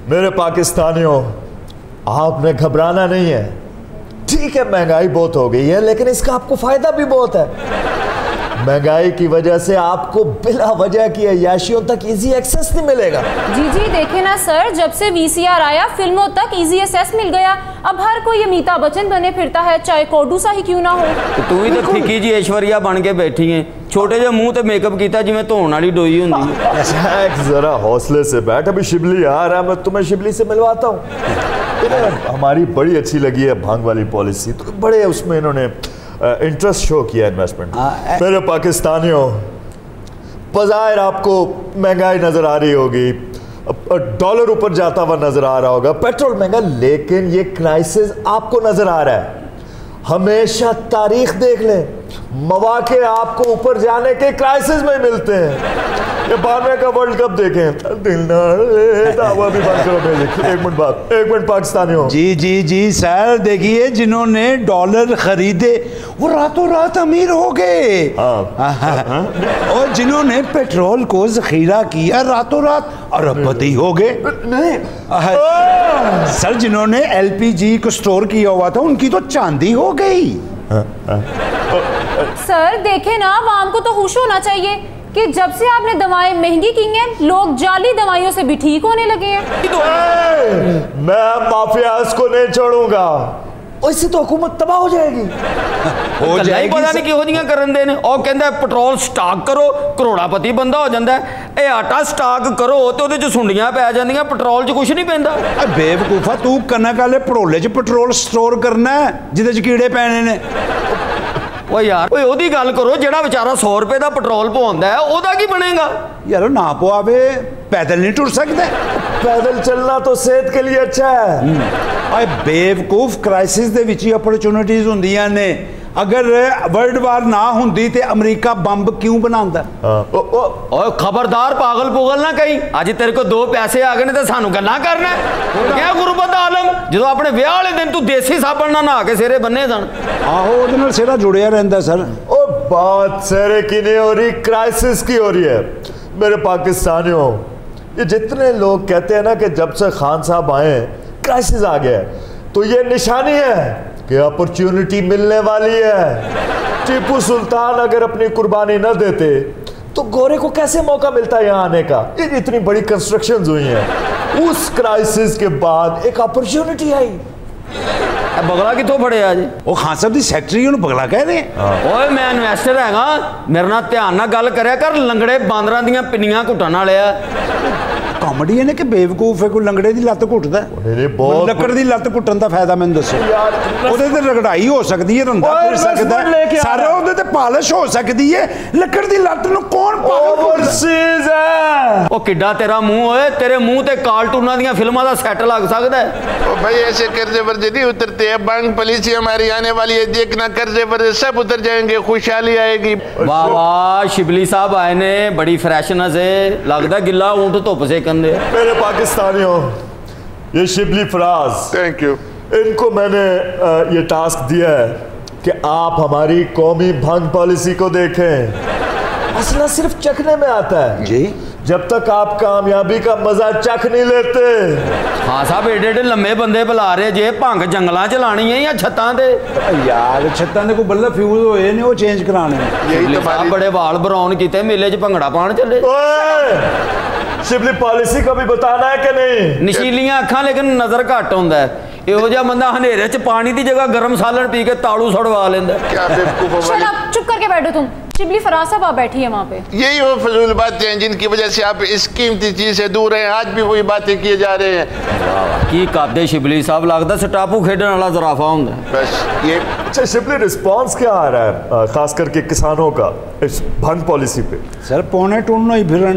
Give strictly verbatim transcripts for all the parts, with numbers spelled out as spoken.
मेरे पाकिस्तानियों, आपने घबराना नहीं है। ठीक है, महंगाई बहुत हो गई है, लेकिन इसका आपको फायदा भी बहुत है। महंगाई की वजह से आपको बिला वजह की अय्याशियों तक इजी एक्सेस नहीं मिलेगा। जी जी देखे ना सर, जब से वीसीआर आया फिल्मों तक इजी एक्सेस मिल गया। अब हर कोई अमिताभ बच्चन बने फिरता है, चाहे कोडू सा ही क्यों ना हो। तो तू ही तो फिकी जी ऐश्वर्या बन के बैठी है, छोटे जे मुंह ते मेकअप किया जिवें धोने वाली डोई होंदी है। जरा हौसले से बैठ, अभी शिबली आ रहा है, मैं तुम्हें शिबली से मिलवाता हूँ। हमारी बड़ी अच्छी लगी है भांग वाली पॉलिसी, तो बड़े उसमें इन्होंने इंटरेस्ट शो किया इन्वेस्टमेंट। मेरे पाकिस्तानियों, बज़ाहिर आपको महंगाई नजर आ रही होगी, डॉलर ऊपर जाता हुआ नजर आ रहा होगा, पेट्रोल महंगा, लेकिन ये क्राइसिस आपको नजर आ रहा है। हमेशा तारीख देख लें, मौके आपको ऊपर जाने के क्राइसिस में मिलते हैं। ये बानवे का वर्ल्ड कप देखें, दिल ना दावा भी बंद करो। देखिए एक मिनट बाद, एक मिनट पाकिस्तानियों। जी जी जी सर, देखिए जिन्होंने डॉलर खरीदे वो रातों रात अमीर हो गए, और जिन्होंने पेट्रोल को जखीरा किया रातों रात अरबपति हो गए। नहीं सर, जिन्होंने एलपीजी को स्टोर किया हुआ था उनकी तो चांदी हो गई। सर देखे ना, आवाम को तो होश होना चाहिए कि जब से आपने दवाएं महंगी की हैं, लोग जाली दवाइयों से भी ठीक होने लगे हैं। मैं माफियाज को नहीं छोड़ूंगा, इससे तो हुकूमत तबाह हो जाएगी। हो जाएगी, पता नहीं किहो जियां करन दे ने। और कहंदा पेट्रोल स्टॉक करो, करोड़ापति बंदा हो जाता है। ये आटा स्टॉक करो तो ਉਹਦੇ ਚ ਸੁੰਡੀਆਂ पै ਜਾਂਦੀਆਂ, पेट्रोल च कुछ नहीं पैंदा। बेवकूफा, तू कनक वाले भड़ोले च पेट्रोल स्टोर करना है जिहदे च कीड़े पैने ने। ओ यार, ओए ओदी गल करो, जेड़ा बेचारा सौ रुपए का पेट्रोल पवांदा है, ओदा की बनेगा? यार ना पवावे, पैदल नहीं टुर सकते। पैदल चलना तो सेहत के लिए अच्छा है। बेवकूफ, क्राइसिस दे विच ही अपॉर्चुनिटीज होंदियां ने। अगर वर्ल्ड वार ना होंदी ते अमेरिका बंब क्यों बनांदा? ओए खबरदार, पागल पुगल ना कहीं। अज तेरे को दो पैसे आ गए ने ते सानू गल्लां करना क्या? गुरबत आलम, जो अपने ब्याह वाले दिन तू देसी साबण ना नहा के सिरे बन्ने सन। आहो, ओदे नाल सिरा जुड़िया रहंदा सर। ओ बात सिरे की नहीं हो रही, क्राइसिस की हो रही है। मेरे पाकिस्तानियों, ये जितने लोग कहते हैं ना कि जब से खान साहब आए क्राइसिस आ गया, तो ये निशानी है कि अपॉर्चुनिटी मिलने वाली है। टीपू सुल्तान अगर अपनी कुर्बानी न देते तो गोरे को कैसे मौका मिलता है यहाँ आने का? इतनी बड़ी कंस्ट्रक्शंस हुई हैं। उस क्राइसिस के बाद एक अपॉर्चुनिटी आई। बगला कितों फड़े आज? वो खान साहब दी सेक्रेटरी उन्हें बगला कह रहे हैं। ओए मैं इन्वेस्टर हैगा, मेरे नाल ध्यान नाल गल करया कर। लंगड़े बांदरां दियां पिन्नियां घुटन वाले आ। कॉमेडी है ना कि बेवकूफ है, कोई लंगड़े दी लत्त घुटदा है। लकड़ दी लत्त घुटन दा फायदा मैनूं दसो। ओदे ते रगड़ाई हो सकदी है, रंधा फिर सकदा है, सारे ओदे ते पालिश हो सकदी है। लकड़ दी लत्त नूं कौन ओवरसीज है? ओ किड्डा तेरा मुंह होए, तेरे मुंह ते कार्टूनां दियां फिल्मां दा सेट लग सकदा है। ओ भाई, ऐसे कर्जे वर्जे नहीं उतरते हैं। बैंक पॉलिसी हमारी आने वाली है, देखना कर्जे वर्जे सब उतर जाएंगे, खुशहाली आएगी। वाह वाह, शिबली साहब आए ने, बड़ी फ्रेशनेस है, लगदा गिल्ला ऊंट धुप से। मेरे पाकिस्तानियों, ये शिबली फराज, थैंक यू। इनको मैंने ये टास्क दिया है कि आप हमारी कौमी भंग पॉलिसी को देखें। मसला सिर्फ चखने में आता है जी। जब तक आप कामयाबी का मजा चख नहीं लेते। हाँ साहब, एडे एडे लम्बे बंदे बुला रहे जे, भंग जंगलों च लानी है या छत्तां ते? यार छत्तां दे कोई बल्ब फ्यूज होए ने, वो चेंज कराने। यही तो बड़े वाल ब्राउन किते, मेले च भंगड़ा पाण चले। शिबली पॉलिसी का भी बताना है कि नहीं? नशीलियां अखां लेकिन नजर घट होंदा है। इहो जिहा बंदा हनेरे च पानी की जगह गर्म सालन पी के ताड़ू सड़वा लेंदा। क्या बेवकूफ है। चुप करके बैठो तुम। शिबली फराज साहब आप बैठी है वहाँ पे। यही वो फजूल बातें हैं जिनकी वजह से आप इस कीमती चीज से दूर हैं। आज भी वही बातें किए जा रहे हैं। की कादे शिबली साहब, लगता स्टापू खेडने वाला जराफा होंदा। बस ये। अच्छा शिबली, रिस्पांस क्या आ रहा है खास करके किसानों का इस भंग पॉलिसी पे? सर पौने टूनो ही फिर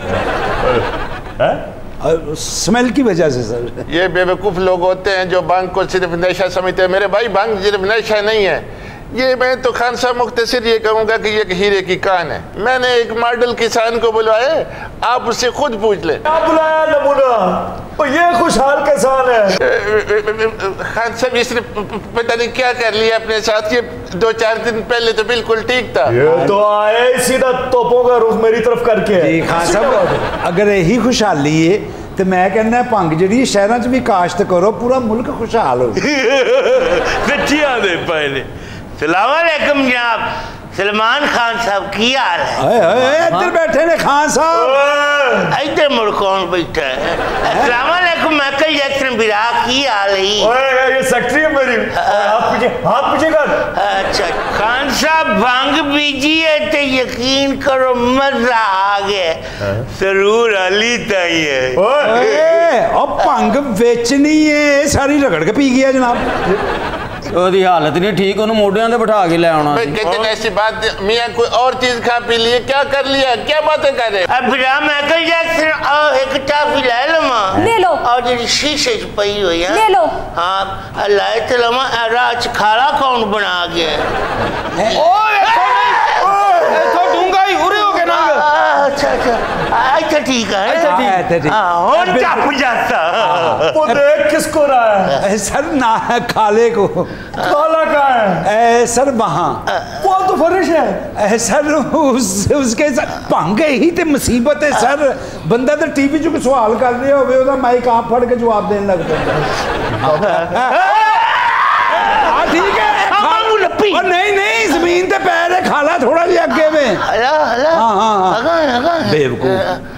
स्मेल की वजह से सर। ये बेवकूफ़ लोग होते हैं जो भांग को सिर्फ नशा समझते हैं। मेरे भाई, भांग सिर्फ नशा नहीं है। ये मैं तो खान साहब मुख्तसर ये कहूँगा कि ये एक हीरे की कान है। मैंने एक मॉडल किसान को बुलवाया, आप उससे खुद पूछ लें। क्या बुलाया नमूना? तो ये खुशहाल किसान है। खान साहब इसने पता नहीं क्या कर लिया अपने साथ। ये दो चार दिन पहले तो बिल्कुल ठीक था। ये तो आए सीधा तोपों का रुख मेरी तरफ करके। जी खान साहब, अगर यही खुशहाली है ਤੇ ਮੈਂ ਕਹਿੰਦਾ ਭੰਗ ਜਿਹੜੀ ਸ਼ਹਿਰਾਂ 'ਚ ਵੀ ਕਾਸ਼ਤ ਕਰੋ, ਪੂਰਾ ਮੁਲਕ ਖੁਸ਼ਹਾਲ ਹੋ सच्ची आदे पहले सलाम अलैकुम जनाब सलमान खान साहब की हाल है? ਓਏ ਓਏ ਇੱਧਰ ਬੈਠੇ ਨੇ ਖਾਨ ਸਾਹਿਬ। इधर मुड़ कौन बैठा है? अस्सलाम वालेकुम माइकल जैक्सन बिरा की हाल है? ओए ये सेक्रेटरी है मेरी। हाथ पीछे हाथ पीछे कर। अच्छा खान साहब भांग बीजी है तो यकीन करो मजा आ गया। जरूर अली ताई है। ਓਏ ਉਹ ਭੰਗ ਵੇਚਣੀ ਏ, ਸਾਰੀ ਰਗੜ ਕੇ ਪੀ ਗਿਆ ਜਨਾਬ। ਉਹਦੀ ਹਾਲਤ ਨਹੀਂ ਠੀਕ, ਉਹਨੂੰ ਮੋਢਿਆਂ ਤੇ ਬਿਠਾ ਕੇ ਲੈ ਆਉਣਾ ਸੀ। कहते हैं ऐसी बात मियाँ कोई और चीज खा पी लिए, क्या कर लिया, क्या बातें कर रहे? अब बिरा माइकल जैक्सन और एक टॉफी ले लमा ले लो। और जो शीशे च पई हुई है ले लो। हाँ लाए तो लमा राज खाला कौन बना गया? ਓਏ ਇੱਥੋਂ ਡੂੰਗਾ ਹੀ ਉਰੇ ਹੋ ਕੇ ਨੰਗ। अच्छा अच्छा अच्छा ठीक है अच्छा, ठीक है, अच्छा, ठीक। हाँ और टप जाता। वो देख किसको रहा है? ए, सर ना खाले को काला का है। ए, सर वहाँ वो तो फरिश है। ए, सर उस उसके सर भंग ही ते मुसीबत है सर। बंदा तो टीवी चो कोई सवाल कर रहा होवे, ओदा माइक आप फड़ के जवाब देने लग पैंदा। हाँ ठीक है। और नहीं नहीं जमीन ते पैर है, खाला थोड़ा जिहा अगे में। हला हला हाँ हाँ हाँ अगा अगा बेवकूफ।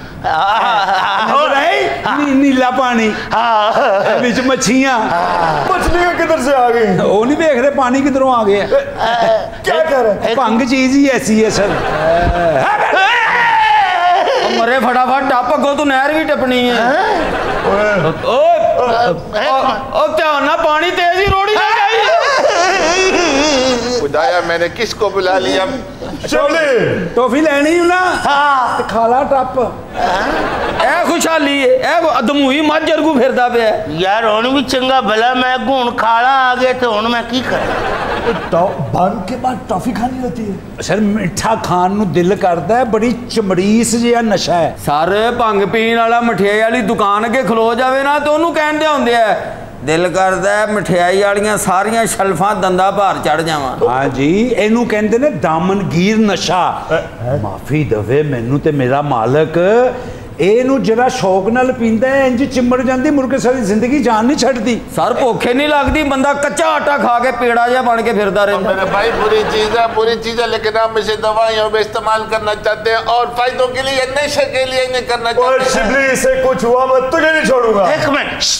नी, नीला पानी बिच मच्छियां। मछलियां किधर से आ गई? वो नहीं देख रहे पानी किधरों आ गया। क्या कर रहे? भंग चीज ही ऐसी है सर। मरे फटाफट टप अगो, तू नहर भी टपनी है। ओ ध्यान ना, पानी तेज ही रोड़ी ना जाइए। खुदाया मैंने किसको बुला लिया? शिबली टॉफी लेनी हूं ना। हाँ ते खाला टप। ए खुशहाली है, ए दमूही मझ जरगू फिरदा पे है। यार हुन भी चंगा भला मैं हुन खाला आ गया तो हुन मैं की करा? भांग के बाद टॉफी खानी होती है। सर मिठा खान नु दिल करदा है, बड़ी चमड़ीस जिहा नशा है। सर भंग पीण वाला मठियाई वाली दुकान अगे खलो जावे ना तो ਉਹਨੂੰ ਕਹਿੰਦੇ ਹੁੰਦੇ ਆ दिल करदा है मठियाई वालियां सारियां शल्फां दंदा भार चढ़ जावां। हाँ जी, इनू कहंदे ने दामनगीर नशा। माफी दवे मैनू ते मेरा मालक, ਇਹਨੂੰ ਜਿਹੜਾ ਸ਼ੌਕ ਨਾਲ ਪੀਂਦਾ ਹੈ ਇੰਜ ਚਿੰਮੜ ਜਾਂਦੀ, ਮੁੜ ਕੇ ਸਾਰੀ ਜ਼ਿੰਦਗੀ ਜਾਨ ਨਹੀਂ ਛੱਡਦੀ। सर भुखे नहीं लगती, बंदा कच्चा आटा खा के पेड़ा जा बन के फिरदा रहता। मेरे भाई बुरी चीज है, बुरी चीज है, लेकिन हम इसे दवाइयों में इस्तेमाल करना चाहते हैं और फायदों के लिए, नशे के लिए नहीं करना और चाहते। शिबली से कुछ हुआ मैं तुझे नहीं छोड़ूंगा। एक मिनट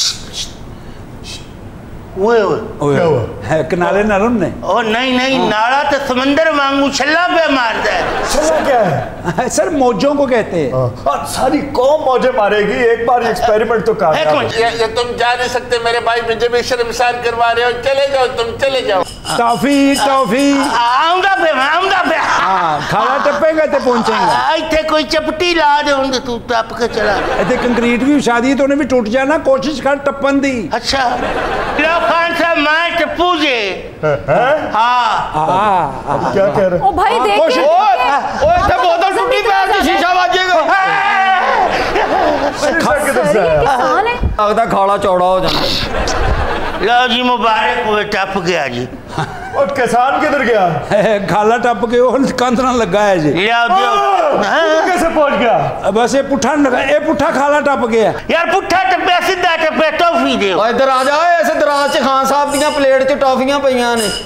ओए ओए क्या हुआ? है किनारे ना रुन्ने। ओ नहीं नहीं नाला तो समंदर वांगू छल्ला पे मारता है। चला क्या है? सर मौजों को कहते हैं। हाँ, सारी कौम मौजे मारेगी, एक बार एक्सपेरिमेंट तो एक कामयाब मिनट है। ये, ये तुम जा नहीं सकते मेरे भाई, मुझे भी शर्मसार करवा रहे हो। चले जाओ, तुम चले जाओ। Toffee toffee. आऊंगा पे मैं आऊंगा पे। हाँ खाला टपेगा ते पहुंचेगा। इतने कोई चपटी ला दे उनके, तू टप के चला। इतने कंक्रीट भी शादी तो उन्हें भी टूट जाना, कोशिश कर टप्पन दी। अच्छा लो खान साहब मैं टप्पू जे। हाँ हाँ क्या कह रहे? ओ भाई देख के- ओए ओए इत्थे बोतल टूटी पैर दी शीशा वाजेगा। शीशा किधर से ये आया? किसान है। लगदा खाला चौड़ा हो जाता। लो जी मुबारक हुए, टप गया जी। और किसान किधर गया? खाला टप के वो कंध ना लगा है जी। ले आओ दियो। तू कैसे पहुंच गया? बस ये पुठा न लगा, ये पुठा खाला टप गया। यार पुट्ठा टप्पे सीधा टप्पे टॉफी दे। ओए इधर आ जा, इस दराज च खान साहब दियां प्लेट च टॉफियां पईयां ने।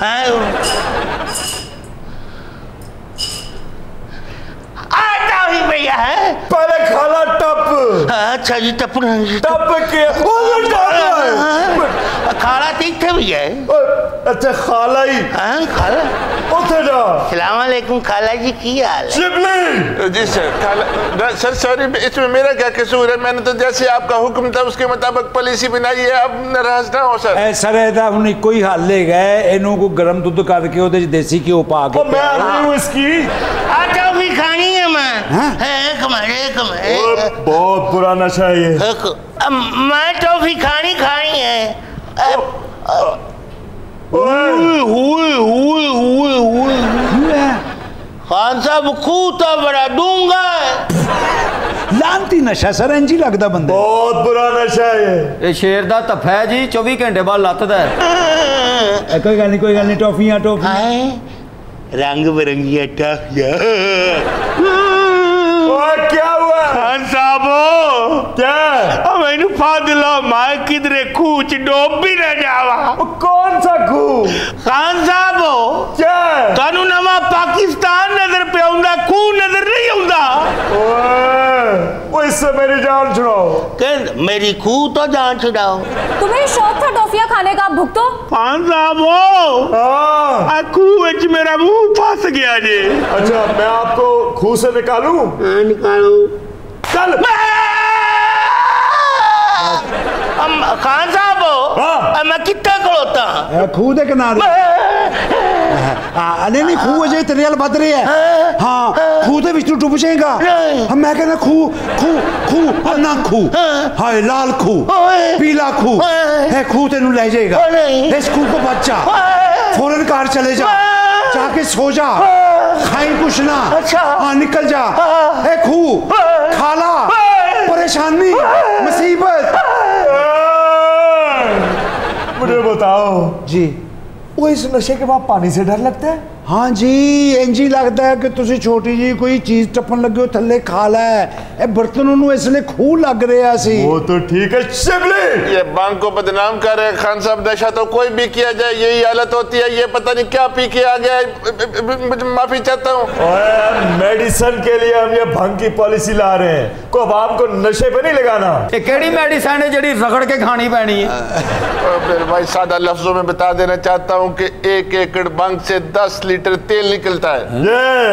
टॉफी भैया है। पहले खाला टप। अच्छा जी टप टप के ओ ये टप है। खाला तीखे भी है। अच्छा खाला ही। हाँ खाला। उठे जा। सलाम अलैकुम खाला जी, की हाल है? शिबली जी सर, खाला सर सॉरी, इसमें मेरा क्या कसूर है? मैंने तो जैसे आपका हुक्म था उसके मुताबिक पॉलिसी बनाई है, अब नाराज ना हो सर। ए सर ਇਹਦਾ ਹੁਣ ਇੱਕੋ ਹੀ ਹੱਲ ਹੈਗਾ, ਇਹਨੂੰ ਕੋਈ ਗਰਮ ਦੁੱਧ ਕਰਕੇ ਉਹਦੇ ਚ ਦੇਸੀ ਘਿਓ ਪਾ ਕੇ। ओ मैं आ रही हूँ इसकी। आ टॉफी खानी है मैं। एक मिनट एक ओ, मिनट बहुत बुरा नशा है ये। एक अब मैं टॉफी खानी खानी है। ओए हुए हुए हुए हुए खान साहब खूह तो बड़ा डूंगा है। ਲਾਂਤੀ ਨਸ਼ਾ ਸਰ ਇੰਜ ਹੀ ਲੱਗਦਾ ਬੰਦੇ। बहुत बुरा नशा है ये। ਇਹ ਸ਼ੇਰ ਦਾ ਧੱਫਾ ਹੈ ਜੀ, चौबीस घंटे बाद ਲੱਤਦਾ है। ए, कोई गल नहीं कोई गल नहीं, टॉफियां टॉफियां। हाय रंग बिरंगी टॉफियां। ओए क्या हुआ? खान साहब क्या अब मैंने फादला माए किधरे खूह च डूब भी न जावा। कौन सा खूह? खान साहब क्या तानू नवा पाकिस्तान नजर पे आउंदा, खूह नजर नहीं आउंदा। ओए इससे मेरी जान छुड़ाओ। कहंद मेरी खूह तो जान छुड़ाओ। तुम्हें शौक था टॉफियां खाने का, भुगतो। खान साहब हाँ आ खूह विच मेरा मुंह फंस गया जे। अच्छा मैं आपको खूह से निकालूं? हाँ निकालो। चल हम खान साहब हाँ। मैं कितना खड़ोता खूह दे किनारे नहीं नहीं खूह जे तेरे वाल बद रही है। हाँ खूह दे विच तू डुब जाएगा। हम मैं कहना खूह खूह खूह ना खूह हाय लाल खूह पीला खूह है, खूह तेनू ले जाएगा। इस खूह को बचा फौरन कार चले जा, जाके सो जा, खाई कुछ ना। अच्छा हाँ निकल जा। है खूह खाला परेशानी मुसीबत। मुझे बताओ जी वो इस नशे के बाद पानी से डर लगता है? हाँ जी इंज ही लगता है कि तुसी छोटी जी कोई चीज टपन लगे हो थले खा लै। ए बर्तनों नू इसलिए खूह लग रहा सी। वो तो ठीक है शिबली। ये बांग को बदनाम कर रहे हैं खान साहब। नशा तो कोई भी किया जाए यही हालत होती है। ये पता नहीं क्या पी के आ गया है, माफी चाहता हूँ। मेडिसिन के लिए हम ये भंग की पॉलिसी ला रहे हैं को आवाम को नशे पे नहीं लगाना। ये केड़ी मेडिसिन है जेडी रगड़ के खानी पैनी है? फिर भाई सादा लफ्जों में बता देना चाहता हूँ कि एक एकड़ भंग से दस लीटर तेल निकलता है।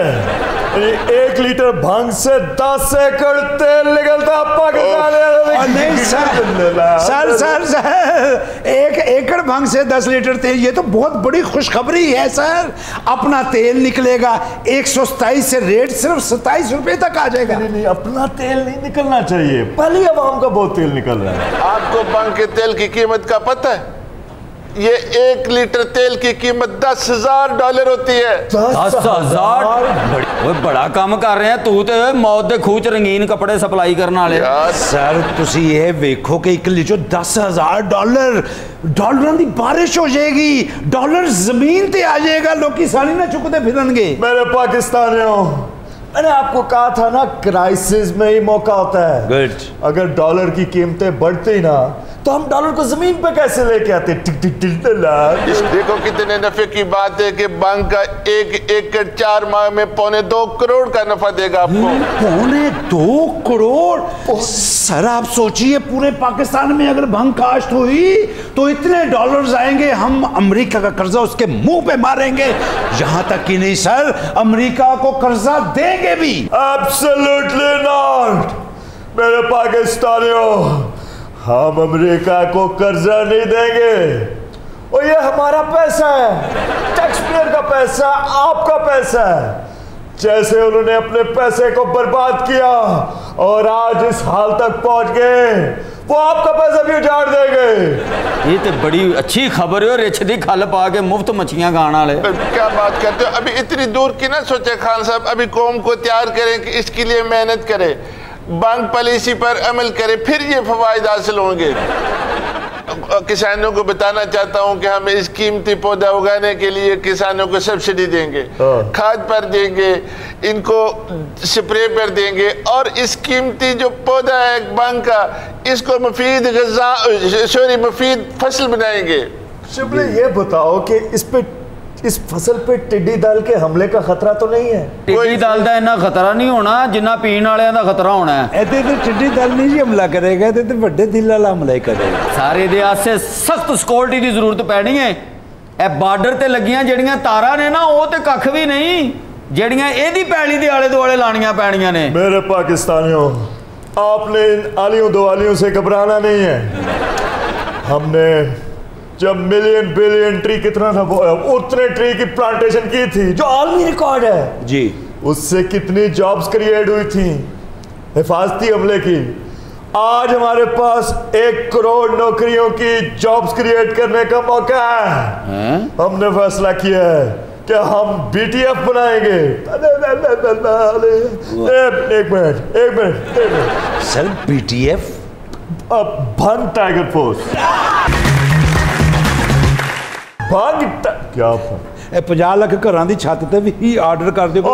ये एक लीटर भंग से दस एकड़ तेल निकलता पाकिस्तान। नहीं सर सर सर सर एक एकड़ भंग से दस लीटर तेल, ये तो बहुत बड़ी खुशखबरी है सर। अपना तेल निकलेगा एक सौ सताईस से रेट सिर्फ सताईस रुपए तक आ जाएगा। नहीं, नहीं अपना तेल नहीं निकलना चाहिए, पहले आवाम का बहुत तेल निकल रहा है। आपको भंग के तेल की कीमत का पता है? ये एक लीटर तेल की कीमत दस हजार डॉलर होती है। दस हजार वो बड़ा काम कर रहे हैं तू तो मौत दे खूह च रंगीन कपड़े सप्लाई करने वाले। सर तुसी ये वेखो कि एक लीटर दस हजार डॉलर डॉलर की बारिश हो जाएगी, डॉलर जमीन ते आ जाएगा, लोग साली ना चुकते फिरनगे। मेरे पाकिस्तानियों मैंने आपको कहा था ना क्राइसिस में ही मौका होता है। गुड। अगर डॉलर की कीमतें बढ़ती ना तो हम डॉलर को जमीन पे कैसे लेके आते? टिक टिक टिक इस देखो कितने नफे की बात है कि बैंक का एक एकड़ चार माह में पौने दो करोड़ का नफा देगा आपको। पौने दो करोड़ सर आप सोचिए पूरे पाकिस्तान में अगर भंग काश्त हुई तो इतने डॉलर्स आएंगे, हम अमेरिका का कर्जा उसके मुंह पे मारेंगे। यहां तक कि नहीं सर अमेरिका को कर्जा देंगे भी। एब्सोल्युटली नॉट मेरे पाकिस्तानियों, हम अमेरिका को कर्जा नहीं देंगे और ये हमारा पैसा है, टैक्स पेयर का पैसा, आपका पैसा है। जैसे उन्होंने अपने पैसे को बर्बाद किया और आज इस हाल तक पहुंच गए, वो आपका पैसा भी उजाड़ देंगे। ये तो बड़ी अच्छी खबर है। रिछ दी खल पा के मुफ्त मछलियां खाने वाले। क्या बात करते हो? अभी इतनी दूर की ना सोचे खान साहब। अभी कौम को तैयार करें कि इसके लिए मेहनत करें, बैंक पॉलिसी पर अमल करें, फिर ये फवायद हासिल होंगे। किसानों को बताना चाहता हूं कि हम इस कीमती पौधा उगाने के लिए किसानों को सब्सिडी देंगे, खाद पर देंगे, इनको स्प्रे पर देंगे और इस कीमती जो पौधा है बैंक का, इसको मुफीद गज़ा सॉरी मुफीद फसल बनाएंगे। शिबली ये बताओ कि इस पे इस फसल पे टिड्डी दल के हमले का खतरा तो नहीं है? टिड्डी दल का इतना खतरा नहीं होना जिन्ना पीने वाले का खतरा होना है। इतने तो टिड्डी दल नहीं जी हमला करेगा, इतने तो बड़े दिल वाला हमला करेगा। सारे दे आसे सख्त सिक्योरिटी की जरूरत पैनी है। ए बार्डर ते लगियां जड़ियां तारा ने ना वो तो कख भी नहीं, जड़ियां एदी पैली दे आले दुआले लानियां पैनियां ने। मेरे पाकिस्तानियों आपने इन आलियों दुआलियों से घबराना नहीं है। हमने जब मिलियन बिलियन ट्री कितना था उतने ट्री की प्लांटेशन की थी जो आलमी रिकॉर्ड है जी। उससे कितनी जॉब्स क्रिएट हुई थी हिफाजती अमले की। आज हमारे पास एक करोड़ नौकरियों की जॉब्स क्रिएट करने का मौका है। हमने फैसला किया है कि हम बीटीएफ बनाएंगे। एक मिनट एक मिनट सर बीटीएफ अब भंग टाइगर फोर्स। भंग क्या पचास लाख घरां दी छत ते भी आर्डर कर दियो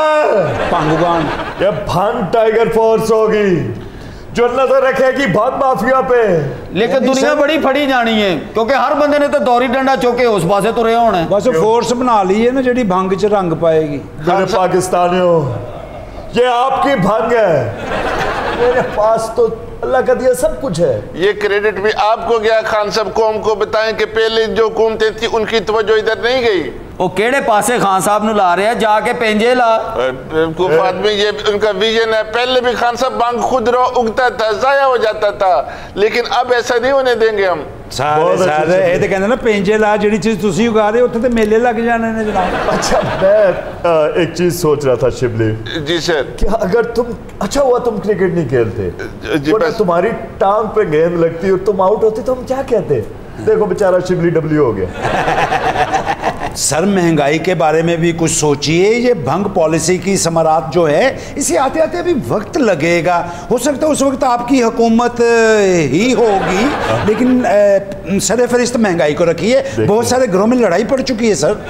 भंगवान। ये भंग टाइगर फोर्स होगी जो नजर रखेगी भंग माफिया पे। लेकिन दुनिया बड़ी फड़ी जानी है क्योंकि हर बंदे ने तो दौरी डंडा चुक के उस पासे तुरे होना है। बस फोर्स बना ली है ना जेडी भंग च रंग पाएगी। मेरे पाकिस्तानियों ये आपकी भंग है, मेरे पास तो अल्लाह का दिया सब कुछ है। ये क्रेडिट भी आपको गया। खान साहब कौम को बताएं कि पहले जो हुकूमतें थी उनकी तवज्जो इधर नहीं गई। वो केड़े पासे खान साहब नु ला रहे हैं, जाके पेंजे ला। बेवकूफ आदमी, ये उनका विजन है। पहले भी खान साहब बांग खुद रो उगता था, जाया हो जाता था, लेकिन अब ऐसा नहीं होने देंगे हम। सारे सारे ये तो कहते ना पेंजे ला जिहड़ी चीज तुसी उगा रहे हो उत्थे ते मेले लग जाने ने जनाब। अच्छा मैं एक चीज सोच रहा था शिबली जी सर, क्या अगर तुम, अच्छा हुआ तुम क्रिकेट नहीं खेलते, जी बस तुम्हारी टांग पे गेंद लगती और तुम आउट होते तो हम क्या कहते? देखो बेचारा शिबली डब्ल्यू हो गया। सर महंगाई के बारे में भी कुछ सोचिए। ये भंग पॉलिसी की समारात जो है इसे आते आते अभी वक्त लगेगा। हो सकता है उस वक्त आपकी हुकूमत ही होगी, लेकिन सर फरिश्त महंगाई को रखिए। बहुत सारे घरों में लड़ाई पड़ चुकी है सर।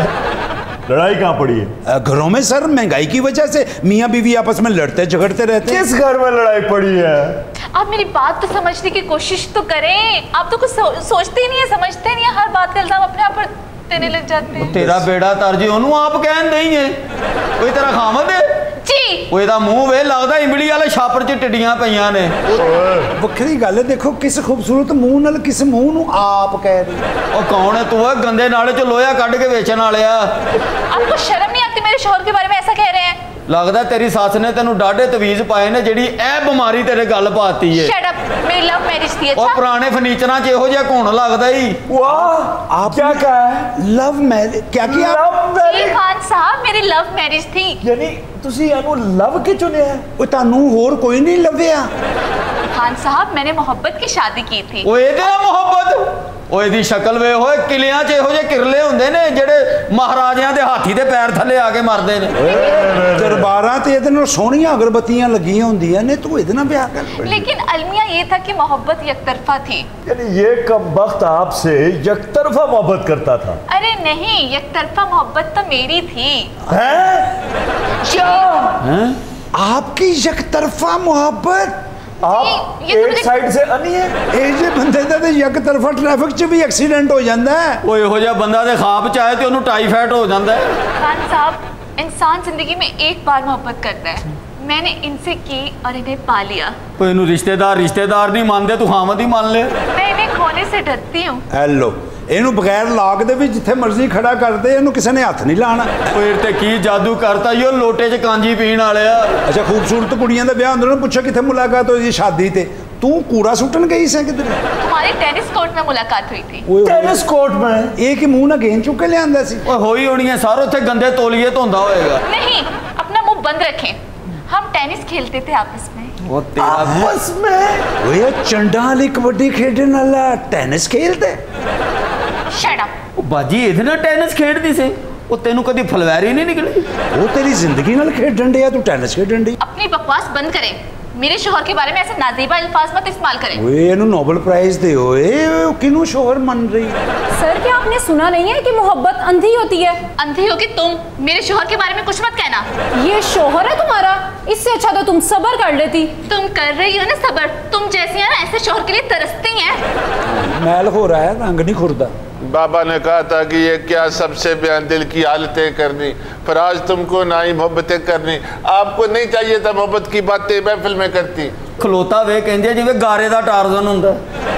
लड़ाई कहाँ पड़ी है? घरों में सर, महंगाई की वजह से मियाँ बीवी आपस में लड़ते झगड़ते रहते हैं। किस घर में लड़ाई पड़ी है? आप मेरी बात तो समझने की कोशिश तो करें। आप तो कुछ सो, सोचते ही नहीं है, समझते नहीं है। हर बात का इल्जाम अपने आप पर देने लग जाते हैं। तेरा बेड़ा तरजी ओनू आप कहन नहीं है, कोई तेरा खामद है जी। कोई दा मुंह वे लगदा इमली वाले छापर च टिड्डियां पईयां ने। वखरी गल है, देखो किस खूबसूरत मुंह नाल किस मुंह नू आप कह रहे। ओ कौन है तू? गंदे नाले च लोहा कढ़ के बेचण वालिया। आपको शर्म नहीं आती मेरे शौहर के बारे में ऐसा कह रहे हैं? लगदा तेरी सस ने तेनू डाढ़े तवीज पाए ने जेड़ी ए बीमारी तेरे गल पाती है। शट अप, मेरी लव मैरिज थी। अच्छा ओ पुराने फर्नीचरां च इहो जिहा घुण लगदा ही। वाह, आप क्या कहा है? लव मैरिज क्या किया? जी खान साहब, मेरी लव मैरिज थी। यानी तुसी यानू लव के चुने है? ओ तानू होर कोई नहीं लव्या? खान साहब मैंने मोहब्बत की शादी की थी। ओ एदे मोहब्बत ओ एदी शक्ल वे होए किलियां च इहो जे किरले हुंदे ने जेड़े महाराजियां दे हाथी दे पैर थल्ले आके मरदे ने। दरबारां ते इहदे नाल सोहणियां अगरबत्तियां लगियां हुंदियां ने, तू इहदे नाल ब्याह कर। लेकिन अलमिया ये था कि मोहब्बत यकतरफा थी। यानी ये कमबख्त आपसे यकतरफा मोहब्बत करता था? अरे नहीं, यकतरफा मोहब्बत तो मेरी थी। हैं? क्या? आपकी यकतरफा मोहब्बत? आप ये तो एक साइड से अनी है? ਇਹ ਜੇ ਬੰਦੇ ਦਾ ਤੇ ਇੱਕ ਤਰਫਾ ਟ੍ਰੈਫਿਕ 'ਚ ਵੀ ਐਕਸੀਡੈਂਟ ਹੋ ਜਾਂਦਾ ਹੈ। ਓਏ ਇਹੋ ਜਿਹਾ ਬੰਦਾ ਦੇ ਖਾਬ 'ਚ ਆਏ ਤੇ ਉਹਨੂੰ ਟਾਈਫਾਇਡ ਹੋ ਜਾਂਦਾ ਹੈ। खान साहब, इंसान जिंदगी में एक बार मोहब्बत करता है। मैंने इनसे की और इन्हें पा लिया। ਓਏ ਇਹਨੂੰ ਰਿਸ਼ਤੇਦਾਰ ਰਿਸ਼ਤੇਦਾਰ ਨਹੀਂ ਮੰਨਦੇ, ਤੂੰ ਖਾਮਦ ਹੀ ਮੰਨ ਲੈ। मैं इन्हें खोने से डरती हूँ। ਹੈਲੋ, ਇਹਨੂੰ ਬਗੈਰ ਲਾਗ ਦੇ ਵੀ ਜਿੱਥੇ ਮਰਜ਼ੀ ਖੜਾ ਕਰਦੇ, ਇਹਨੂੰ ਕਿਸੇ ਨੇ ਹੱਥ ਨਹੀਂ ਲਾਣਾ। ਓਏ ਤੇ ਕੀ ਜਾਦੂ ਕਰਤਾ ਈ, ਉਹ ਲੋਟੇ 'ਚ ਕਾਂਜੀ ਪੀਣ ਵਾਲਿਆ। ਅੱਛਾ, ਖੂਬਸੂਰਤ ਕੁੜੀਆਂ ਦਾ ਵਿਆਹ ਹੁੰਦਾ ਨਾ, ਪੁੱਛੋ ਕਿੱਥੇ ਮੁਲਾਕਾਤ ਹੋਈ ਸ਼ਾਦੀ ਤੇ? ਤੂੰ ਕੂੜਾ ਸੁੱਟਣ ਗਈ ਸੀ ਕਿਧਰ? तुम्हारी टेनिस कोर्ट में मुलाकात हुई थी। टेनिस कोर्ट में? ਇਹ ਕਿ ਮੂੰਹ ਨਾਲ ਗੇਂਦ ਚੁੱਕ ਕੇ ਲਿਆਂਦਾ ਸੀ? ਓਏ ਹੋਈ ਹੋਣੀ ਹੈ ਸਰ, ਉੱਥੇ ਗੰਦੇ ਤੋਲੀਏ ਧੋਂਦਾ ਹੋਏਗਾ। नहीं, अपना मुंह बंद रखें। हम टेनिस खेलते थे आपस में। ਉਹ ਤੇਰਾ आपस में? ਓਏ ਚੰਡਾ ਵਾਲੀ ਕਬੱਡੀ ਖੇਡਣ ਵਾਲਾ ਟੈਨਿਸ ਖੇਲਦੇ? Shut up. ਉਹ ਬਾਜੀ ਇਹਦੇ ਨਾਲ ਟੈਨਿਸ ਖੇਡਦੀ ਸੀ? ਉਹ ਤੈਨੂੰ ਕਦੀ ਫਲਵੈਰੀ ਨਹੀਂ ਨਿਕਲੀ? ਉਹ ਤੇਰੀ ਜ਼ਿੰਦਗੀ ਨਾਲ ਖੇਡਣ ਡਿਆ, ਤੂੰ ਟੈਨਿਸ ਖੇਡਣ ਡਈ। अपनी बकवास बंद करें। मेरे शोहर के बारे में ऐसे नाजीबा अल्फाज मत इस्तेमाल करें। ਓਏ ਇਹਨੂੰ ਨੋਬਲ ਪ੍ਰਾइज ਦੇ ਓਏ, ਕਿਹਨੂੰ ਸ਼ੋਹਰ ਮੰਨ ਰਹੀ? सर क्या आपने सुना नहीं है कि मोहब्बत अंधी होती है? अंधी होगी तुम। मेरे शोहर के बारे में कुछ मत कहना। ये शोहर है तुम्हारा? इससे अच्छा तो तुम सब्र कर लेती। तुम कर रही हो ना सब्र। तुम जैसी है ना ऐसे शोहर के लिए तरसती हैं। मैल हो रहा है, रंग नहीं खुरदा। बाबा ने कहा था कि ये क्या सबसे बयान दिल की हालतें करनी, पर आज तुमको ना ही मोहब्बतें करनी। आपको नहीं चाहिए था मोहब्बत की बातें महफिल में करती। ਖਲੋਤਾ ਵੇ ਕਹਿੰਦੇ ਜਿਵੇਂ ਗਾਰੇ ਦਾ ਟਾਰਜ਼ਨ ਹੁੰਦਾ।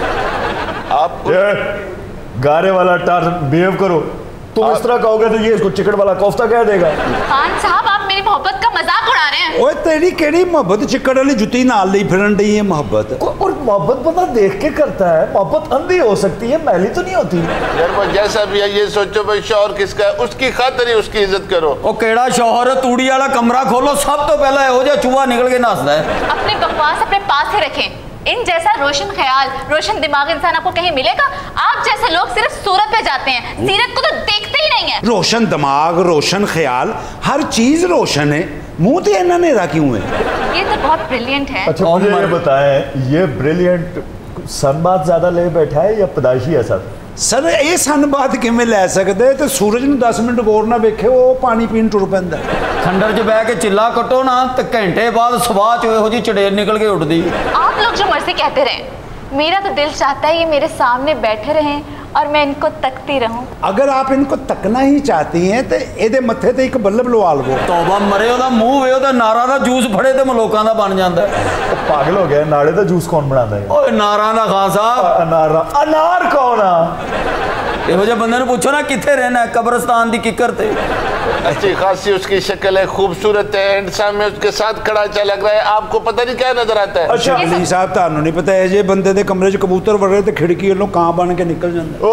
आप गारे वाला टार बिहेव करो। तुम इस तरह कहोगे तो ये इसको चिकन वाला कोफ्ता कह देगा। खान साहब आप मेरी मोहब्बत का मजाक उड़ा रहे हैं। ਓਏ ਤੇਰੀ ਕਿਹੜੀ ਮੁਹੱਬਤ? ਚਿੱਕੜ ਵਾਲੀ ਜੁੱਤੀ ਨਾਲ ਲਈ ਫਿਰਨ ਡਈ ਹੈ ਮੁਹੱਬਤ। और मोहब्बत बंदा देख के करता है। मोहब्बत अंधी हो सकती है, मैली तो नहीं होती। यार वो जैसा भी है ये सोचो भाई शौहर किसका है, उसकी खातिर ही उसकी इज्जत करो। ਉਹ ਕਿਹੜਾ ਸ਼ੌਹਰ? ਤੂੜੀ ਵਾਲਾ ਕਮਰਾ ਖੋਲੋ, ਸਭ ਤੋਂ ਪਹਿਲਾਂ ਇਹੋ ਜਿਹਾ ਚੂਹਾ ਨਿਕਲ ਕੇ ਨੱਸਦਾ ਹੈ। अपनी बकवास अपने पास ही रखें। इन जैसा रोशन ख्याल, रोशन दिमाग इंसान आपको कहीं मिलेगा? आप जैसे लोग सिर्फ सूरत पे जाते हैं, सीरत को तो देखते ही नहीं है। रोशन दिमाग, रोशन ख्याल, हर चीज रोशन है। मुंह तो इन्ना नेरा क्यों है? ये तो बहुत ब्रिलियंट है। अच्छा मुझे ये बताएं, ये ब्रिलियंट सनबाथ ज्यादा ले बैठा है या पैदाइशी है सर? सर ये सन बात किमें लै सकते तो सूरज में दस मिनट गौर ना वेखे वो पानी पीन टुर पैंदा खंडर च बह के चिल्ला कटो ना तो घंटे बाद सुबह चो यहो जी चड़ेल निकल के उठती। आप लोग जो मर्जी कहते रहे, मेरा तो दिल चाहता है ये मेरे सामने बैठे रहें और मैं इनको तकती रहूं। अगर आप इनको तकना ही चाहती हैं तो ये मत्थे ते एक बल्लभ लवा लो। तौबा मरे ओदा मुंह वे ओदा नारा दा जूस फड़े ते मलोकां दा बन जांदा है। ओ पागल हो गया, नारे दा जूस कौन बनांदा है? ओए नारा दा खान साहब। अनार अनार कौन आ? ਇਹੋ ਜਿਹੇ ਬੰਦੇ ਨੂੰ ਪੁੱਛੋ ਨਾ ਕਿੱਥੇ ਰਹਿਣਾ, कब्रिस्तान दी किकर ते। अच्छी खासी उसकी शक्ल है, खूबसूरत है, हैंडसम है, उसके साथ खड़ा अच्छा लग रहा है, आपको पता नहीं क्या नजर आता है? अच्छा अली साहब तानू नहीं पता है जे बंदे दे कमरे च कबूतर वड़ रहे थे खिड़की वालों कां बन के निकल जांदा।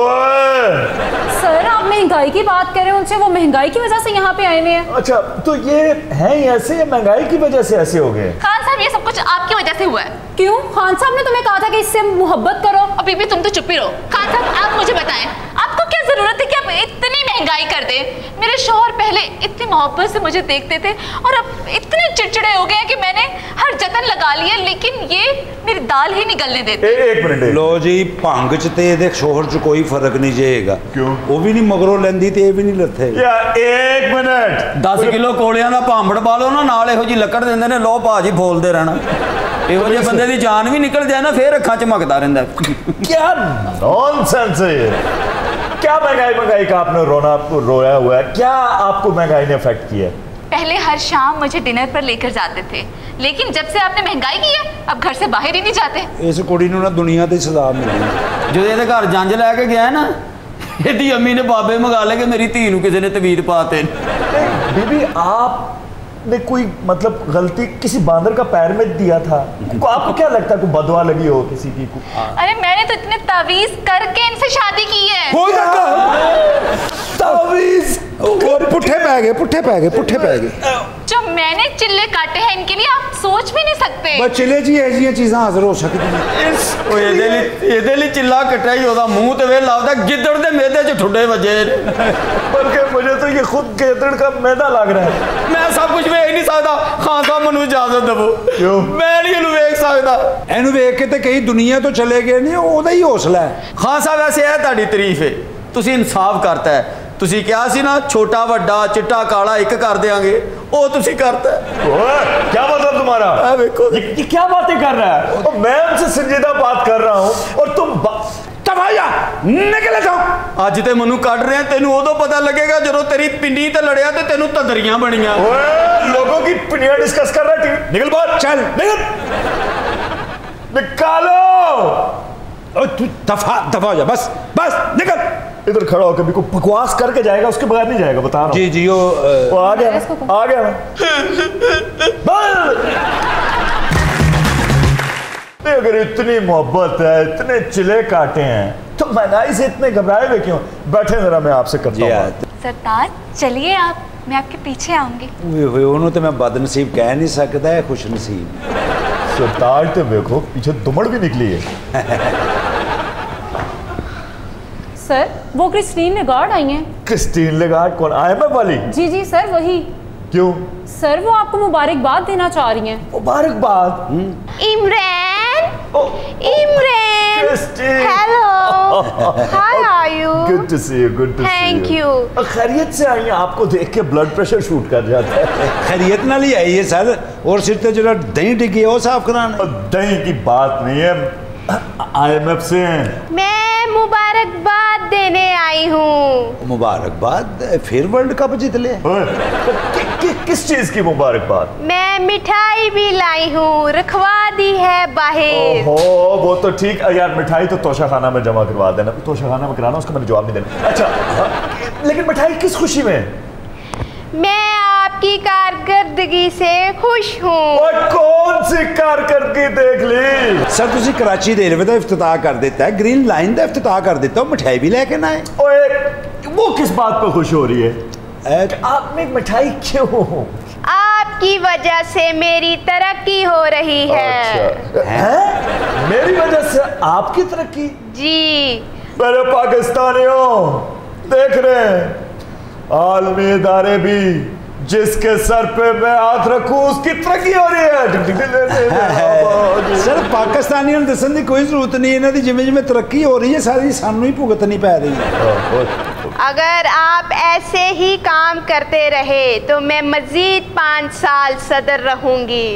ओए सर आप महंगाई की बात कर रहे हैं उनसे, वो महंगाई की वजह से यहाँ पे आए हुए हैं। अच्छा तो ये हैं ही ऐसे, ये महंगाई की वजह से ऐसे हो गए? खान साहब ये सब कुछ आपकी वजह से हुआ है। क्यों? खान साहब ने तुम्हें कहा था कि इससे मोहब्बत करो। अभी भी तुम तो चुप ही रहो। खान साहब आप मुझे बताएं, आपको क्या जरूरत है कि आप इतनी महंगाई कर दें? मेरे शौहर पहले इतनी मोहब्बत से मुझे देखते थे और अब इतने चिड़चिड़े हो गए हैं कि मैंने हर जतन लगा लिया, लेकिन ये मेरी दाल ही नहीं गलने देते। ए, एक मिनट लो जी भंग च ते दे शौहर च कोई फर्क नहीं जाएगा। क्यों? वो भी नहीं मगरों लेंदी ते भी नहीं लथे। यार एक मिनट, दस किलो कोलियां दा भांबड़ पा लो ना नाल इहो जी लकड़ देंदे ने, लो भाजी बोलते रहना। इहो जे बंदे दी जान भी निकल जाए ना फिर अखां चमकदा रहिंदा। क्या नॉनसेंस है ये? क्या महंगाई महंगाई का आपने रोना रोया हुआ है? क्या आपको महंगाई ने अफेक्ट किया? पहले हर शाम मुझे डिनर पर लेकर जाते थे, लेकिन जब से आपने महंगाई की है अब घर से बाहर ही नहीं जाते। इस कुड़ी नूं ना दुनिया ते सजा मिली। जो ਇਹਦੇ ਘਰ ਜੰਜ ਲੈ ਕੇ ਗਿਆ ਨਾ, ਇਹਦੀ ਅੰਮੀ ने बाबे मंगा ले कि मेरी धी नूं किसी ने तवीद पाते। बीबी आपने कोई मतलब गलती किसी बांदर का पैर में दिया था? आपको क्या लगता है कोई बदवा लगी हो किसी की? अरे मैंने तो इतने तावीज करके इनसे शादी की है। हो जाता तावीज पुट्ठे पै गए, पुट्ठे पै गए, पुट्ठे पै गए। जो मैंने चिल्ले काटे हैं इनके लिए आप सोच भी नहीं सकते। बस चिल्ले जी ऐसी चीज़ां हाजिर हो सकती हैं। ਉਹ ਇਹਦੇ ਲਈ ਇਹਦੇ ਲਈ ਚਿੱਲਾ ਕੱਟਿਆ ਹੀ ਉਹਦਾ ਮੂੰਹ ਤੇ ਵੇ ਲੱਗਦਾ ਗਿੱਦੜ ਦੇ ਮੇਦੇ 'ਚ ਠੁੱਡੇ ਵੱਜੇ। बल्कि मुझे तो ये खुद गेदड़ का मैदा लग रहा है। ਮੈਂ ਸਭ ਕੁਝ ਵੇਖ ਨਹੀਂ ਸਕਦਾ। ਖਾਨ ਸਾਹਿਬ ਮੈਨੂੰ ਇਜਾਜ਼ਤ ਦਿਵੋ। क्यों? ਮੈਂ ਨਹੀਂ ਇਹਨੂੰ ਵੇਖ ਸਕਦਾ। ਇਹਨੂੰ ਵੇਖ ਕੇ ਤੇ ਕਈ ਦੁਨੀਆ ਤੋਂ ਚਲੇ ਗਏ ਨੇ, ਉਹਦਾ ਹੀ ਹੌਸਲਾ ਹੈ। ਖਾਨ ਸਾਹਿਬ ਵੈਸੇ ਇਹ ਤੁਹਾਡੀ ਤਾਰੀਫ ਹੈ, ਤੁਸੀਂ ਇਨਸਾਫ ਕਰਤਾ ਹੈ। ਤੁਸੀਂ ਕਿਹਾ ਸੀ ਨਾ ਛੋਟਾ ਵੱਡਾ ਚਿੱਟਾ ਕਾਲਾ ਇੱਕ ਕਰ ਦੇਾਂਗੇ, ਉਹ ਤੁਸੀਂ करता है। क्या मतलब तुम्हारा? ये, ये क्या बातें कर रहा है? और मैं उनसे संजीदा बात कर रहा हूँ और तुम तबाया निकले जाओ। ਅੱਜ ਤੇ ਮੈਨੂੰ ਕੱਢ ਰਿਹਾ, ਤੈਨੂੰ ਉਦੋਂ ਪਤਾ ਲੱਗੇਗਾ ਜਦੋਂ ਤੇਰੀ ਪਿੰਡੀ ਤੇ ਲੜਿਆ ਤੇ ਤੈਨੂੰ ਤਦਰੀਆਂ ਬਣੀਆਂ। ओए, लोगों की पिनिया डिस्कस कर रहा है। निकल बाहर, चल निकल, निकालो। ओ तू दफा दफा हो जा, बस बस निकल। इधर खड़ा होकर भी कोई बकवास करके जाएगा, उसके बगैर नहीं जाएगा, बता रहा हूं। जी जी वो वो आ गया आ गया मैं। अगर इतनी मोहब्बत है, इतने चिले काटे हैं, तो महंगाई से इतने घबराए हुए क्यों? बैठे जरा, मैं आपसे करता हूं। सरताज चलिए आप, मैं आपके पीछे आऊंगी। ਉਹਨੂੰ ਤੇ ਮੈਂ बदनसीब कह नहीं सकता है, खुशनसीब। सरताज तो देखो पीछे दुमड़ भी निकली है। सर वो क्रिस्टीन लेगार्ड आई हैं। क्रिस्टीन लेगार्ड कौन? आईएमएफ वाली? जी जी सर वही। क्यों? सर वो आपको मुबारकबाद देना चाह रही हैं। मुबारकबाद? Imran, Imran, hello, how are you? Good to see you, good to see you. Thank you. खैरियत से आई हैं? आपको देख के ब्लड प्रेशर शूट कर जाता है। खैरियत नाल ही आई है सर, और सिर ते जो दही डिगी है वो साफ कराना। दही की बात नहीं है, आईएमएफ से मैं मुबारकबाद देने आई हूँ। मुबारकबाद? फिर वर्ल्ड कप जीत ले। कि, कि, किस चीज की मुबारकबाद? मैं मिठाई भी लाई हूँ, रखवा दी है बाहर। ओहो, वो तो ठीक है यार, मिठाई तो तोशा खाना में जमा करवा देना। तोशा खाना में कराना, उसका मैंने जवाब नहीं देना। अच्छा लेकिन मिठाई किस खुशी में? मैं आपकी कारकर्दगी से खुश हूँ। और कौन सी कारकर्दगी देख ली? सर तुसी कराची रेलवे का इफ्तिताह कर देता है, ग्रीन लाइन का इफ्तिताह कर देता हो, मिठाई भी लेके ना आए। ओए वो किस बात पर खुश हो रही है? आप में मिठाई क्यों? आपकी वजह से मेरी तरक्की हो रही है। अच्छा। है? मेरी वजह से आपकी तरक्की? जी। मेरे पाकिस्तानियों देख रहे हैं, आलमी इदारे भी जिसके सर पे मैं हाथ रखूं उसकी तरक्की हो रही है। सर पाकिस्तानियों ने दसन की कोई जरूरत नहीं, इन्हों की जिमें जिमें तरक्की हो रही है सारी सानू ही भुगतनी पै रही है। अगर आप ऐसे ही काम करते रहे तो मैं मजीद पाँच साल सदर रहूंगी।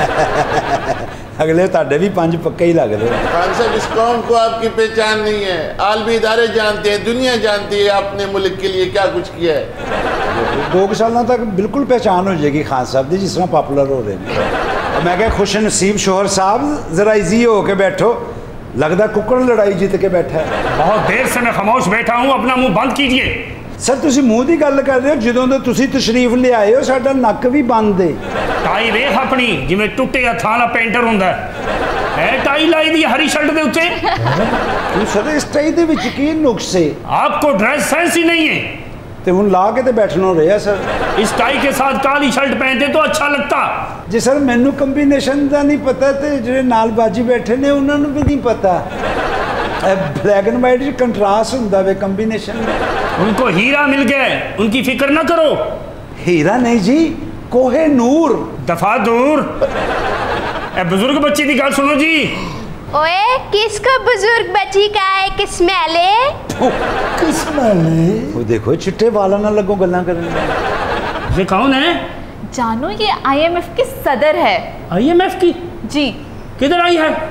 अगले ताडे भी पांच पक्के ही लग रहे। खान साहब इस कौम को आपकी पहचान नहीं है, आलमी इदारे जानते हैं, दुनिया जानती है आपने मुल्क के लिए क्या कुछ किया है। दो सालों तक बिल्कुल पहचान हो जाएगी खान साहब की जिस तरह पॉपुलर हो रहे हैं। मैं क्या खुश नसीब शोहर साहब जरा इजी हो के बैठो, लगता कुकड़ लड़ाई जीत के बैठा है। बहुत देर से मैं खामोश बैठा हूँ, अपना मुंह बंद कीजिए। सर तुसी मुंह की गल कर रहे हो, ਜਦੋਂ तो तुसी तशरीफ ले आए हो साडा नक भी बंद है। टाई वेख अपनी जिवें टुटे हत्थां वाला पेंटर हुंदा है, टाई लाई दी हरी शर्ट दे उत्ते। तू सर इस टाई दे विच की नुक्स है? आपको ड्रेस सेंस ही नहीं है। तो हुन ला के ते बैठना रहा सर। इस टाई के साथ काली शर्ट पहनते तो अच्छा लगता। जी सर मैनू कंबीनेशन का नहीं पता, तो जो नाल बाजी बैठे ने उन्होंने भी नहीं पता। ब्लैक एंड वाइट कंट्रास्ट हुंदा वे कंबीनेशन। उनको हीरा मिल गया, उनकी फिक्र ना करो। हीरा नहीं जी, कोहे नूर। दफा दूर। ए बुजुर्ग बच्ची की गल सुनो जी। ओए किसको बुजुर्ग बच्ची का है किस्मैले? किस्मैले? वो देखो चिट्टे वाला ना लगो गल्ला करने। ये कौन है? जानो ये आईएमएफ की सदर है। आईएमएफ की? जी। किधर आई है?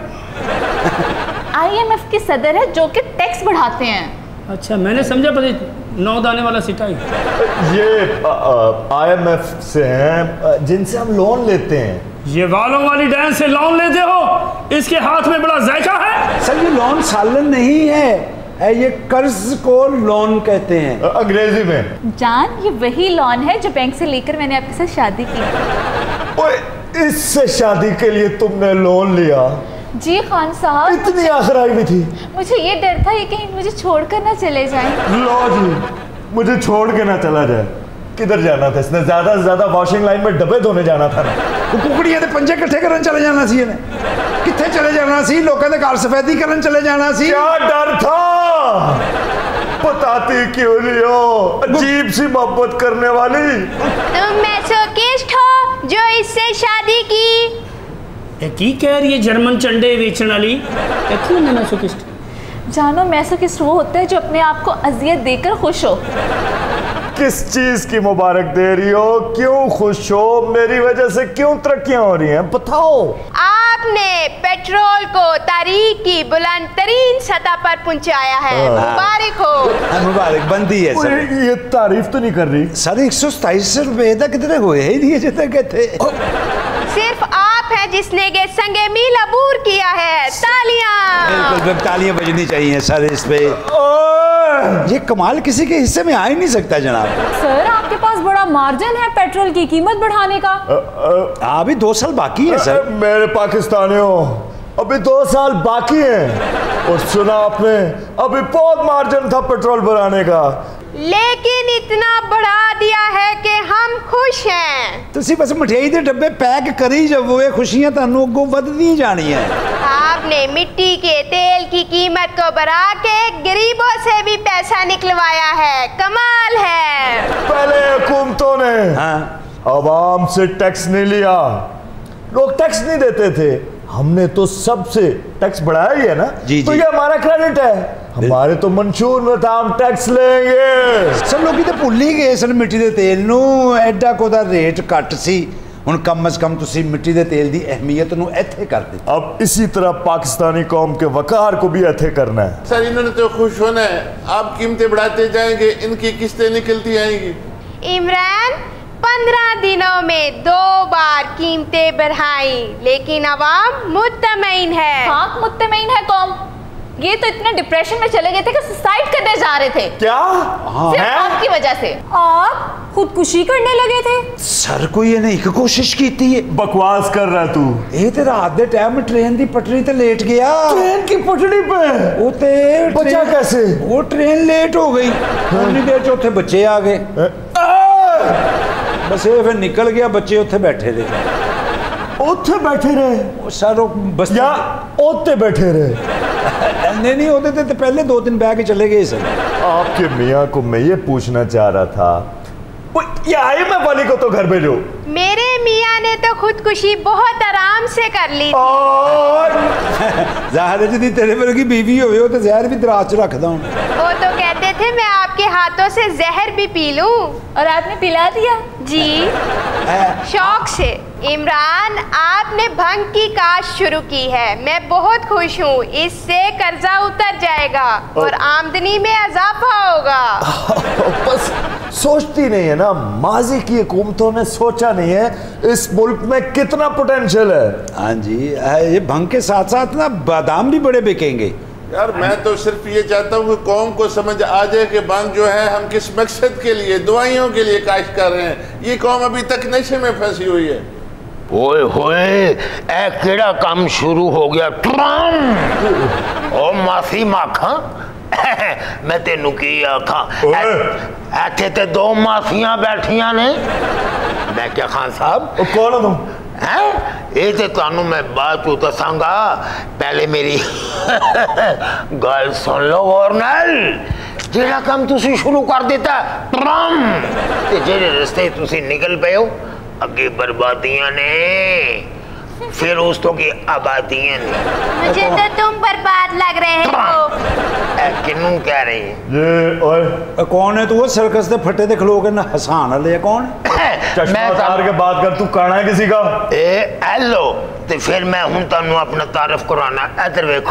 आईएमएफ की सदर है जो कि टैक्स बढ़ाते हैं। अच्छा मैंने समझा पता नौ दाने वाला सिटाई। ये आईएमएफ से हैं जिनसे हम लोन लेते हैं। ये वालों वाली डांस से लोन लेते हो? इसके हाथ में बड़ा जायका है। सर ये लोन सालन नहीं है, ये कर्ज को लोन कहते हैं अंग्रेजी में। जान ये वही लोन है जो बैंक से लेकर मैंने आपके साथ शादी की। ओए इससे शादी के लिए तुमने लोन लिया? जी खान साहब। इतनी आखिराई भी थी? मुझे ये डर था ये कहीं मुझे छोड़कर ना चले जाएं। लो जी मुझे छोड़ के ना चला जाए। किधर जाना था इसने? ज्यादा से ज्यादा वॉशिंग लाइन में डब्बे धोने जाना था ना। कुकड़ियां दे पंजे इकट्ठे करन चले जाना सी इन्हें। कित्थे चले जाना सी? लोकां दे घर सफेदी करन चले जाना सी। क्या डर था? बताती क्यों नहीं हो? अजीब सी मोहब्बत करने वाली। तुम मैसोकिस्ट हो जो इससे शादी की। की कह रही है जर्मन चंडे बेचने वाली? क्यों है मैसोकिस्ट? जानो मैसोकिस्ट वो होता है जो अपने आप को अजियत देकर खुश हो। किस चीज की मुबारक दे रही हो? क्यों खुश हो? मेरी वजह से क्यों तरक्कियां हो रही हैं? बताओ। आपने पेट्रोल को तारीख की बुलंद तरीन सतह पर पहुंचाया है, मुबारक हो। मुबारक बंदी है सर। ये तारीफ तो नहीं कर रही सर। एक सौ सताईस रुपए तक कितने हुए ही नहीं जितने कहते। सिर्फ आप हैं जिसने ये संगे मील अबूर किया है। तालियां। बिल्कुल तालियां बजनी चाहिए सर इस पे। ये कमाल किसी के हिस्से में आ ही नहीं सकता जनाब। सर आपके पास बड़ा मार्जिन है पेट्रोल की कीमत बढ़ाने का। अभी दो साल बाकी है सर। मेरे पाकिस्तानियों अभी दो साल बाकी हैं। और सुना आपने अभी बहुत मार्जिन था पेट्रोल बढ़ाने का, लेकिन इतना बढ़ा दिया है कि हम खुश हैं। तुसी बस मिठाई के डब्बे पैक करी जाओ, खुशियां तुहानू अगों वधदी जानी है। आपने मिट्टी के तेल की कीमत को बढ़ा के गरीबों से भी पैसा निकलवाया है, कमाल है। पहले हुकूमतों ने हाँ। आवाम से टैक्स नहीं लिया, लोग टैक्स नहीं देते थे, हमने तो सबसे टैक्स बढ़ाया ही है ना। जी, तो जी। ये हमारा क्रेडिट है, हमारे तो मंशूर में था हम टैक्स लेंगे। सब लोग तो भुल ही गए सर मिट्टी के तेल नू एडा कोदा रेट घट सी। हुण कम अज कम तुसी मिट्टी के तेल की अहमियत नू इत्थे कर दी। अब इसी तरह पाकिस्तानी कौम के वकार को भी इत्थे करना है। सर इन्होंने तो खुश होना है, आप कीमतें बढ़ाते जाएंगे, इनकी किस्तें निकलती आएंगी। इमरान पंद्रह दिनों में दो बार कीमतें बढ़ाई, लेकिन अवाम मुत्तमईन है। हाँ मुत्तमईन है कौम। ये तो इतने डिप्रेशन में चले गए थे कि सुसाइड करने जा रहे थे। क्या? हाँ। सिर्फ आपकी वजह से। आप खुदकुशी करने लगे थे। सर कोई ये नहीं कोशिश की थी। बकवास कर रहा तू। ये ते रात दे टाइम में ट्रेन की पटरी ते लेट गया। ट्रेन की पटरी पे वो ते बचा कैसे? वो ट्रेन लेट हो गई, उतनी देर च उत्थे बच्चे आ गए, बस ये फिर निकल गया, बच्चे उत्थे बैठे रहे। उत्थे बैठे रहे सर बस या उत्ते बैठे रहे? नहीं नहीं होते थे तो पहले दो दिन बह के चले गए सर। आपके मियाँ को मैं ये पूछना चाह रहा था, ये आई मैं वाली को तो घर भेजो। मेरे मियाँ ने तो खुदकुशी बहुत आराम से कर ली ज़ाहिर है जी तेरे वर्गी बीवी हो तो जहर भी दराज च रखदा हूं। वो तो कहते थे मैं आपके हाथों से जहर भी पी लूं, और आपने पिला दिया जी शौक से। इमरान, आपने भंग की काश्त शुरू की है, मैं बहुत खुश हूँ। इससे कर्जा उतर जाएगा और आमदनी में इजाफा होगा। बस सोचती नहीं है ना, माजी की हुकूमतों ने सोचा नहीं है इस मुल्क में कितना पोटेंशियल है। हाँ जी, ये भंग के साथ साथ ना बादाम भी बड़े बिकेंगे। यार मैं तो सिर्फ ये चाहता हूँ कि कौम को समझ आ जाए कि भांग जो है हम किस मकसद के लिए, दवाइयों के लिए काश्त कर रहे हैं। ये कौम अभी तक नशे में फंसी हुई है। ओए होए, ए केड़ा काम शुरू हो गया ट्रम ओ माफी माखा मैं तेनू की आखा ऐथे ते दो माफियां बैठियां ने। मैं क्या खान साहब कौन हो तुम? ये तो तुहानू मैं बात तू दसांगा, पहले मेरी गल सुन लो। और नाल जेड़ा काम तुसी शुरू कर देता ट्रम ते जेड़े रस्ते तुसी निकल पे हो अगे बर्बादियां ने, फिर उस तो की आबादियां ने। मुझे तो तुम बर्बाद लग रहे हो। किन्नू कह रही है? ये ओए कौन है तू? सर्कस दे फटे दे खलो के ना हसान वाले कौन? चश्मा उतार के बात कर, तू काना है किसी का? ए हेलो, तो फिर मैं हूं तन्नू अपना तारफ कराना। इधर देखो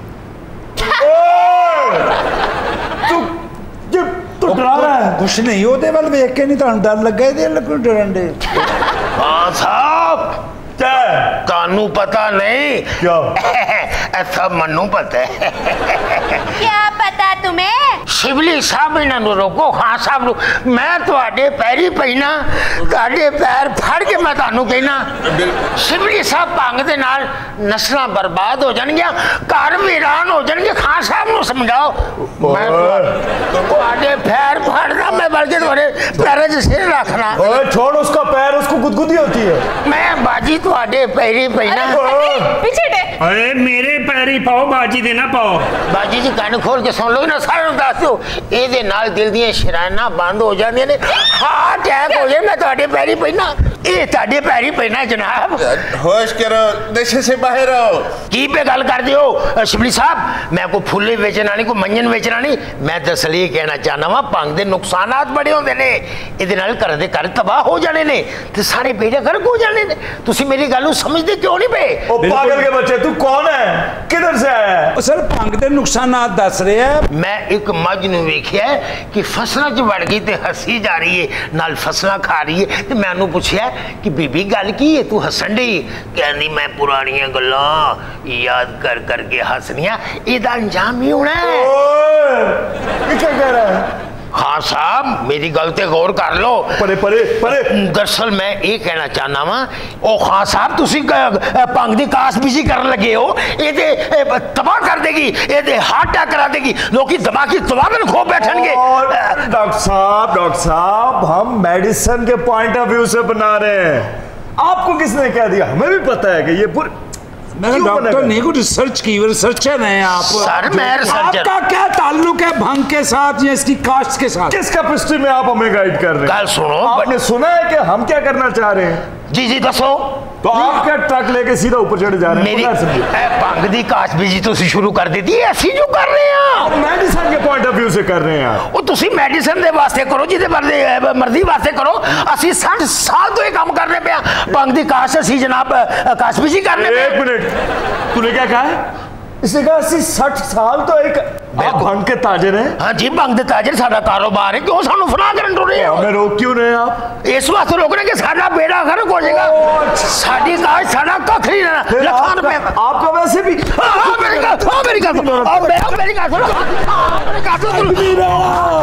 तू ये तू डरा रहा है? कुछ नहीं होते वाल देख के नहीं तान डर लग गए दे लगू डरन दे। हां साहब क्या कानू पता नहीं? क्या ऐसा मनु पता है। क्या पता तुम्हें? शिवली साहब इन्हों रोको। खान साहब मैं तुहाडे पैरी पैना, तुहाडे पैर फड़ के मैं तुहानू कहना शिवली साहब भंग दे नाल नस्लां बर्बाद हो जाणगियां, घर वीरान हो जाणगे। खान साहब नू समझाओ। मैं तुहाडे पैर फड़ना, मैं बल्कि तुहाडे पैरां 'च सिर रखना। ओए छोड़ उसका पैर, उसको गुदगुदी होती है। मैं बाजी तुहाडे पैरी पैना। पीछे दे। अरे मेरे पैरी पाओ, बाजी दे ना पाओ। बाजी जी कान खोल के सुन लो ना, सारे दस दो ਇਹਦੇ ਨਾਲ दिल ਦੀਆਂ ਸ਼ਰਾਨਾਂ ਬੰਦ ਹੋ ਜਾਂਦੀਆਂ ਨੇ, ਹਾਰਟ ਅਟੈਕ ਹੋ ਜਾਏ। ਮੈਂ ਤੁਹਾਡੇ ਪੈਰੀ ਪੈਣਾ, ਇਹ ਤੁਹਾਡੇ ਪੈਰੀ ਪੈਣਾ जनाब। होश करो, नशे से बाहर आओ। की पे गल करते हो शिवली साहब? मैं कोई फुल्ले बेचना नहीं, कोई मंजन बेचना नहीं। मैं दरअसल ये कहना चाहना वा भंग दे नुकसानात बड़े होंदे ने, ਇਹਦੇ ਨਾਲ घर दे घर तबाह हो जाने ने ते सारे बेड़ा गर्क हो जाने ने। तुसी मेरी गल समझदे क्यों नहीं पे? ओ पागल के बच्चे, तू कौन है, किधर से आया है? सर भंग दे नुकसानात दस रहे हैं। मैं एक मज नूं वेखिया कि फसलों च वड़ गई ते हसी जा रही है, नाल फसलां खा रही है। ते मैं उन्होंने पूछया कि बीबी गल की है, तू हसन डी? कहनी मैं पुरानियां गल्लां याद कर करके हसनिया, इहदा अंजाम ही होना है। ये क्या कह रहा है? हाँ साहब मेरी गल ते गौर कर लो। परे परे परे दरअसल मैं ये कहना चाहना वा, ओ खान साहब तुसी भंग दी कास बिजी करन लगे हो, ये तबाह कर देगी, ये हार्ट अटैक करा देगी, लोग दिमागी तबादन खो बैठेंगे। डॉक्टर साहब डॉक्टर साहब हम मेडिसिन के पॉइंट ऑफ व्यू से बना रहे हैं। आपको किसने कह दिया? हमें भी पता है कि ये पूरी मैंने डॉक्टर नहीं कुछ रिसर्च की, रिसर्चर हैं आप। सर मैं रिसर्चर। आपका क्या ताल्लुक है भंग के साथ या इसकी कास्ट के साथ? किस कैपेसिटी में आप हमें गाइड कर रहे हैं? गल सुनो, आपने सुना है कि हम क्या करना चाह रहे हैं? जी जी दसो। तो आप क्या ट्रक लेके सीधा ऊपर चढ़ जा रहे हैं? मेरी भंग दी काश बिजी तुसी शुरू कर दी थी, ऐसी जो कर रहे हैं मेडिसिन के पॉइंट ऑफ व्यू से कर रहे हैं। वो तुसी मेडिसिन दे वास्ते करो, जिदे मर्जी वास्ते करो। असी साठ साल तो ये काम करने पे भंग दी काश असी जनाब काश बिजी करने पे। एक मिनट, तूने क्या कहा है? इसने कहा अस्सी साठ साल तो एक आप भंग के ताजर हैं? हाँ जी भंग दे ताजर साडा कारोबार है। क्यों सानू फना करन टुर रहे हो? हमें रोक क्यों रहे हैं आप? इस वास्ते रोक रहे कि साडा बेड़ा गर्क हो जाएगा। साडी काश साडा कख नहीं रहना। लाखां रुपए आपका वैसे भी हां मेरी गल, हां मेरी गल, हां मेरी गल सुनो, मेरी गल सुनो।